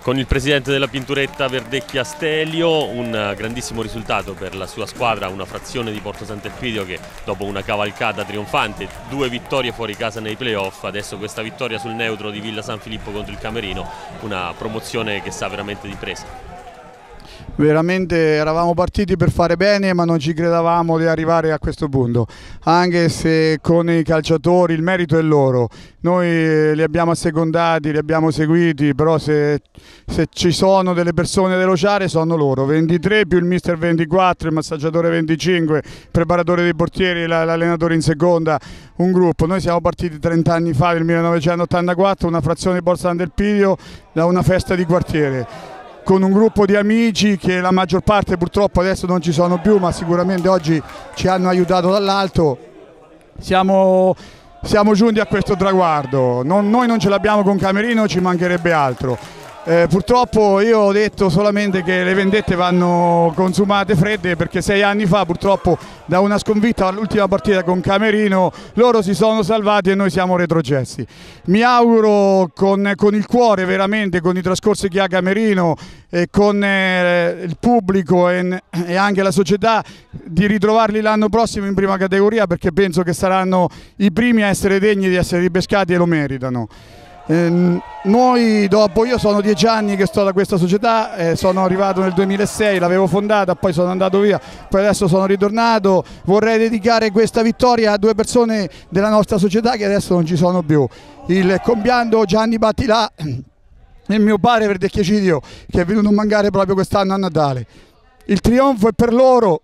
Con il presidente della Pinturetta Verdecchia Stelio, un grandissimo risultato per la sua squadra, una frazione di Porto Sant'Elpidio che dopo una cavalcata trionfante, 2 vittorie fuori casa nei playoff, adesso questa vittoria sul neutro di Villa San Filippo contro il Camerino, una promozione che sa veramente di presa. Veramente eravamo partiti per fare bene, ma non ci credevamo di arrivare a questo punto, anche se con i calciatori il merito è loro. Noi li abbiamo assecondati, li abbiamo seguiti, però se ci sono delle persone da elogiare sono loro. 23 più il mister 24, il massaggiatore 25, il preparatore dei portieri, l'allenatore in seconda, un gruppo. Noi siamo partiti 30 anni fa, nel 1984, una frazione di Porto Sant'Elpidio, da una festa di quartiere, con un gruppo di amici che la maggior parte purtroppo adesso non ci sono più, ma sicuramente oggi ci hanno aiutato dall'alto. Siamo giunti a questo traguardo. Noi non ce l'abbiamo con Camerino, ci mancherebbe altro. Purtroppo io ho detto solamente che le vendette vanno consumate fredde, perché 6 anni fa purtroppo da una sconfitta all'ultima partita con Camerino loro si sono salvati e noi siamo retrocessi. Mi auguro con il cuore, veramente, con i trascorsi che ha Camerino e con il pubblico e anche la società, di ritrovarli l'anno prossimo in prima categoria, perché penso che saranno i primi a essere degni di essere ripescati e lo meritano. Io sono 10 anni che sto da questa società, sono arrivato nel 2006, l'avevo fondata, poi sono andato via, poi adesso sono ritornato. Vorrei dedicare questa vittoria a 2 persone della nostra società che adesso non ci sono più: il compianto Gianni Battilà e mio padre Verdecchiacidio, che è venuto a mancare proprio quest'anno a Natale. Il trionfo è per loro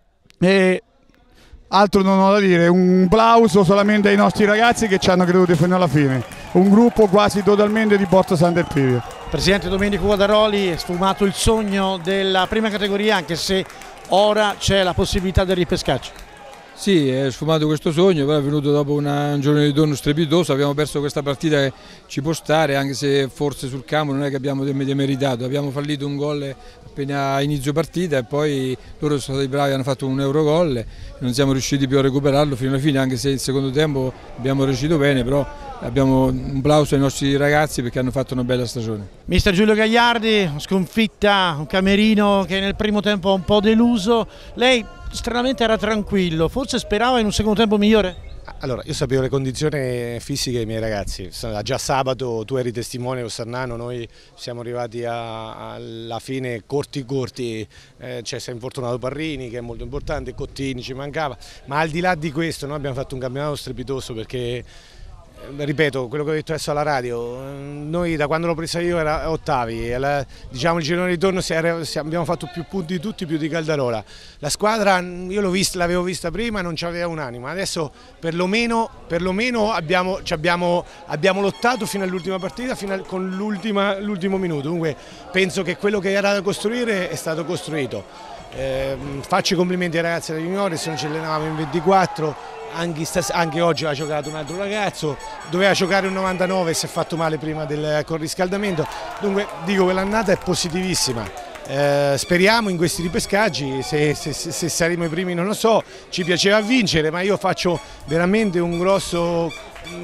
e altro non ho da dire, un plauso solamente ai nostri ragazzi che ci hanno creduto fino alla fine, un gruppo quasi totalmente di Porto Sant'Elpidio. Presidente Domenico Guadaroli, è sfumato il sogno della prima categoria, anche se ora c'è la possibilità del ripescaggio. Sì, è sfumato questo sogno, però è venuto dopo un giorno di ritorno strepitoso. Abbiamo perso questa partita che ci può stare, anche se forse sul campo non è che abbiamo demeritato. Abbiamo fallito un gol appena a inizio partita e poi loro sono stati bravi, hanno fatto un Eurogol e non siamo riusciti più a recuperarlo fino alla fine, anche se il secondo tempo abbiamo reagito bene, però abbiamo un plauso ai nostri ragazzi perché hanno fatto una bella stagione. Mister Giulio Gagliardi, sconfitta, un Camerino che nel primo tempo ha un po' deluso. Lei stranamente era tranquillo, forse sperava in un secondo tempo migliore? Allora, io sapevo le condizioni fisiche dei miei ragazzi, già sabato tu eri testimone con Sarnano, noi siamo arrivati alla fine corti, si è infortunato Parrini che è molto importante, Cottini ci mancava, ma al di là di questo noi abbiamo fatto un campionato strepitoso perché, ripeto, quello che ho detto adesso alla radio, noi da quando l'ho presa io era ottavi, diciamo il girone di ritorno abbiamo fatto più punti di tutti, più di Caldarola. La squadra io l'avevo vista prima e non c'aveva un'anima, adesso perlomeno abbiamo lottato fino all'ultima partita, con l'ultimo minuto, dunque penso che quello che era da costruire è stato costruito. Faccio i complimenti ai ragazzi della Juniores, se non ci allenavamo in 24. Anche oggi ha giocato un altro ragazzo, doveva giocare un 99 e si è fatto male prima col riscaldamento, dunque dico che l'annata è positivissima. Speriamo in questi ripescaggi, se saremo i primi non lo so, ci piaceva vincere, ma io faccio veramente un grosso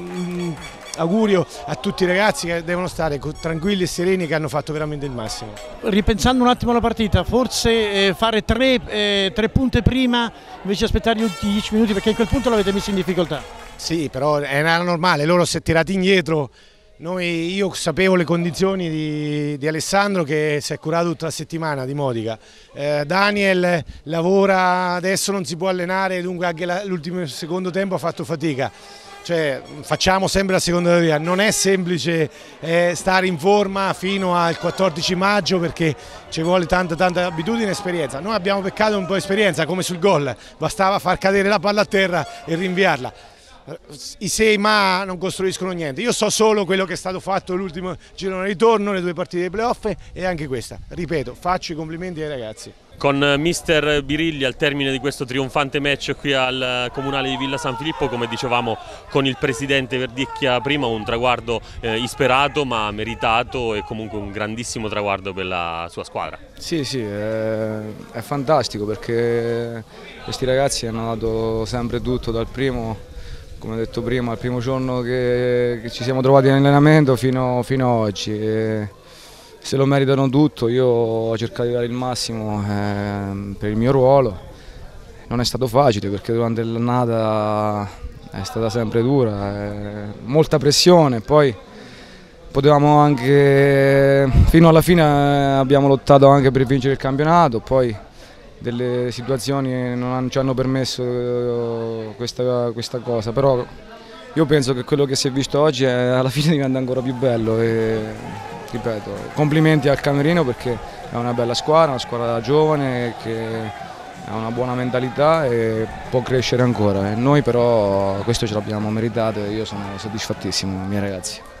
augurio a tutti i ragazzi che devono stare tranquilli e sereni, che hanno fatto veramente il massimo. Ripensando un attimo alla partita, forse fare tre punte prima invece di aspettare gli ultimi 10 minuti, perché in quel punto l'avete messo in difficoltà. Sì, però era normale, loro si è tirati indietro. Io sapevo le condizioni di Alessandro, che si è curato tutta la settimana di Modica. Daniel lavora, adesso non si può allenare, dunque anche l'ultimo secondo tempo ha fatto fatica. Cioè, facciamo sempre la seconda categoria, non è semplice stare in forma fino al 14 maggio perché ci vuole tanta abitudine e esperienza. Noi abbiamo peccato un po' di esperienza, come sul gol, bastava far cadere la palla a terra e rinviarla. I 6 ma non costruiscono niente, io so solo quello che è stato fatto l'ultimo girone di ritorno, le 2 partite dei playoff e anche questa. Ripeto, faccio i complimenti ai ragazzi. Con mister Birilli al termine di questo trionfante match qui al Comunale di Villa San Filippo, come dicevamo con il presidente Verdecchia prima, un traguardo isperato ma meritato e comunque un grandissimo traguardo per la sua squadra. Sì, è fantastico perché questi ragazzi hanno dato sempre tutto dal primo, come ho detto prima, al primo giorno che ci siamo trovati in allenamento fino a oggi. se lo meritano tutto. Io ho cercato di dare il massimo per il mio ruolo. Non è stato facile perché durante l'annata è stata sempre dura, molta pressione, poi potevamo anche, fino alla fine abbiamo lottato anche per vincere il campionato, poi delle situazioni non ci hanno permesso questa cosa, però io penso che quello che si è visto oggi alla fine diventa ancora più bello e ripeto, complimenti al Camerino perché è una bella squadra, una squadra giovane che ha una buona mentalità e può crescere ancora. Noi però questo ce l'abbiamo meritato e io sono soddisfattissimo, miei ragazzi.